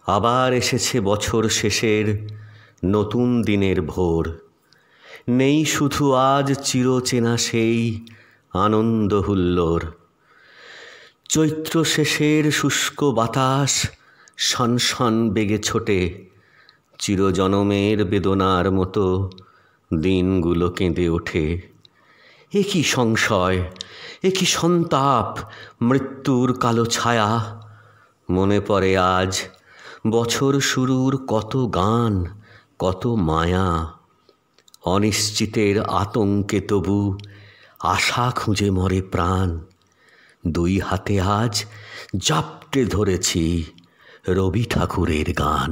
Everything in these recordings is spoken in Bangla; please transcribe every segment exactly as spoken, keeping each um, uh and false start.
আবার এসেছে বছর শেষের নতুন দিনের ভোর। নেই শুধু আজ চিরচেনা সেই আনন্দ হুল্লোড়। চৈত্র শেষের শুষ্ক বাতাস শনশন বেগে ছোটে, চিরজনমের বেদনার মতো দিনগুলো কেঁদে ওঠে। এ কি সংশয়, এ কি সন্তাপ, মৃত্যুর কালো ছায়া। মনে পড়ে আজ বছর শুরুর কত গান, কত মায়া। অনিশ্চিতের আতঙ্কে তবু আশা খুঁজে মরে প্রাণ। দুই হাতে আজ জাপটে ধরেছি রবি ঠাকুরের গান।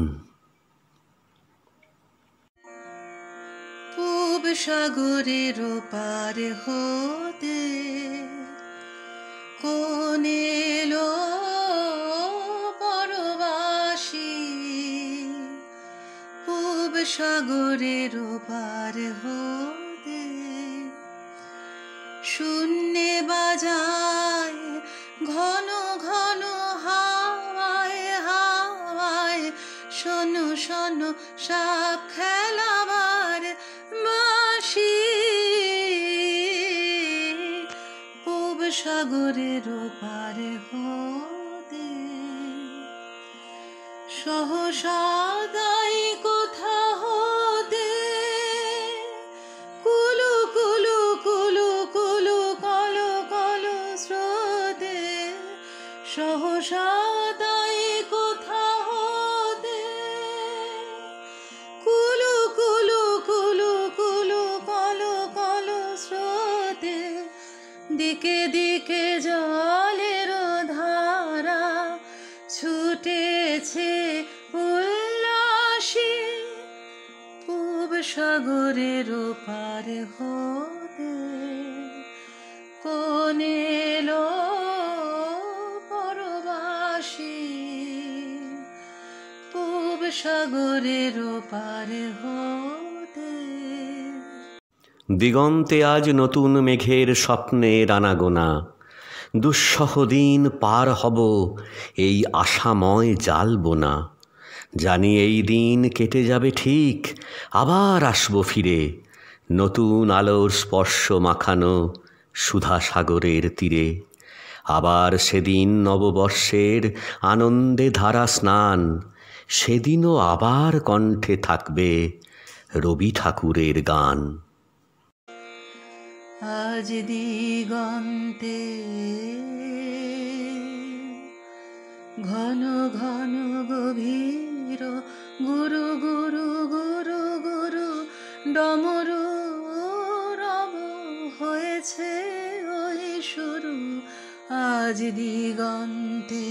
পূব সাগরের পার হতে কোন এলো পরবাসী। পূব সাগরের পার হতে শূন্যে বাজায় ঘন ঘন হাওয়ায় হাওয়ায় শোনো শোনো সাপ খেলাবার বাঁশি। পূব সাগরের পার হতে সহসা দাই কোথা হতে কুলু কুলু কুলু কুলু কলো কলো স্রোতে। সহসা দাই কোথা হতে কুলু কুলু কুলু কুলু কলো কলো স্রোতে। দিকে দিকে জলের ধারা ছুটেছে উল্লাসী। পূব সাগরের পার হতে কোন এলো পরবাসী। পূব সাগরের পার হতে। দিগন্তে আজ নতুন মেঘের স্বপ্নের আনাগোনা। দুঃসহ দিন পার হব এই আশাময় জ্বালবো না। জানি এই দিন কেটে যাবে ঠিক, আবার আসবো ফিরে নতুন আলোর স্পর্শ মাখানো সুধা সাগরের তীরে। আবার সেদিন নববর্ষের আনন্দে ধারা স্নান। সেদিনও আবার কণ্ঠে থাকবে রবি ঠাকুরের গান। আজ দিগন্তে ঘন ঘন গভীর গুরু গুরু গুরু গুরু ডমরু রব হয়েছে ওই শুরু। আজ দিগন্তে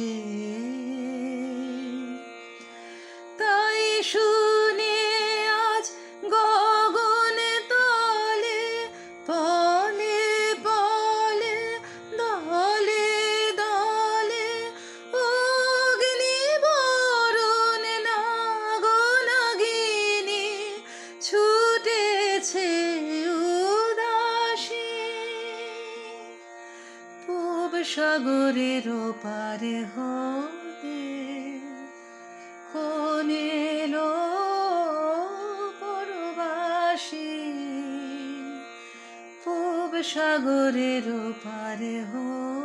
তাই শুনে আজ গগনে তলে পলে পলে দলে দলে অগ্নি বরণ নাগনাগিনী ছুটেছে উদাসী। পূব সাগরের পারে হতে কোন এলো পরবাসী। পূব সাগরের পারে হতে